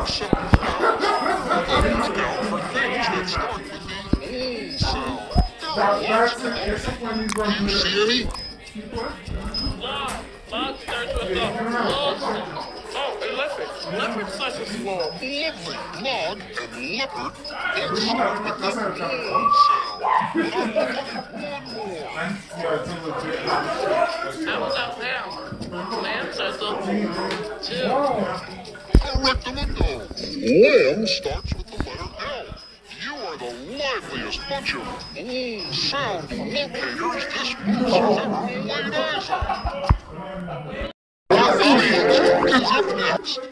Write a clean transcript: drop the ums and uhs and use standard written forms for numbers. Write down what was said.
simple sounds. Others count for things that start with the O sound. There are lots of them. Do you see any? Log. Log starts with the L sound. Oh, and leopard. Leopard starts with slow. Lovely. Log and leopard both start with the O sound. But I'm looking one more. How about lamb? Lamb starts with 2. Correctamundo. Lamb starts with the letter L. You are the liveliest bunch of sound locators this books have ever laid eyes on. Our audience is up next.